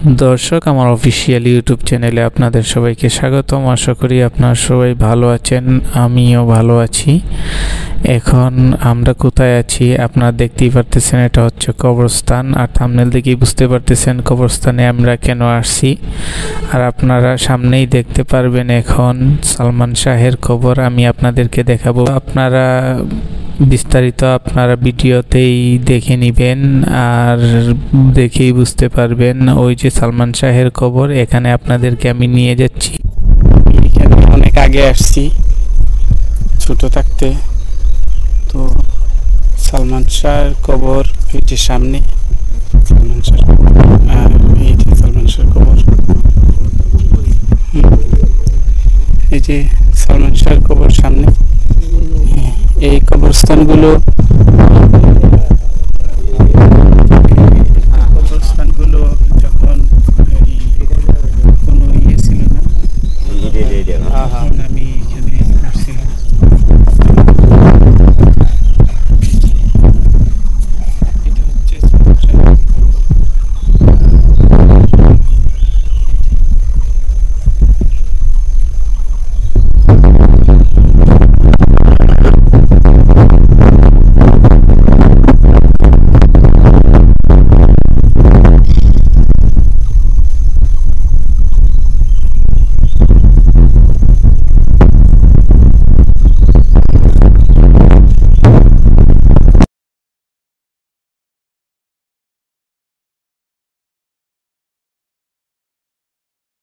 দর্শক, আমার official YouTube চ্যানেলে আপনাদের সবাইকে স্বাগতম। আশা করি আপনারা সবাই ভালো আছেন, আমিও ভালো আছি। এখন আমরা কোথায় আছি আপনারা দেখতেই পারতেছেন, এটা হচ্ছে কবরস্থান। আর থাম্বনেল দেখেই বুঝতে পারতেছেন কবরস্থানে আমরা কেন আসছি। আর আপনারা সামনেই দেখতে পারবেন এখন সালমান শাহের কবর আমি আপনাদেরকে দেখাবো। আপনারা বিস্তারিত আপনারা ভিডিওতেই দেখে নেবেন আর দেখেই বুঝতে পারবেন। ওই যে সালমান শাহের কবর, এখানে আপনাদেরকে আমি নিয়ে যাচ্ছি। এখানে অনেক আগে আসছি ছোট থাকতে, তো সালমান শাহের কবর এই যে সামনে সালমান শাহ, এই যে সালমান শাহের কবর, এই যে সালমান শাহের কবর সামনে। এই কবরস্থানগুলো